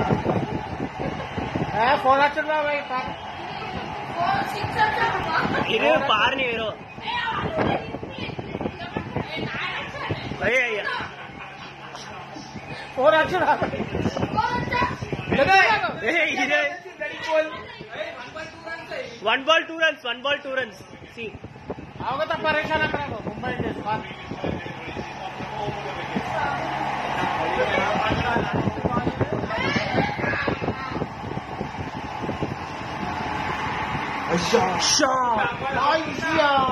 phone अच्छा ना भाई इरे पार नहीं इरो भैया फोन अच्छा ना one ball two runs see आओगे तो परेशान करा मुंबई इंडियंस shot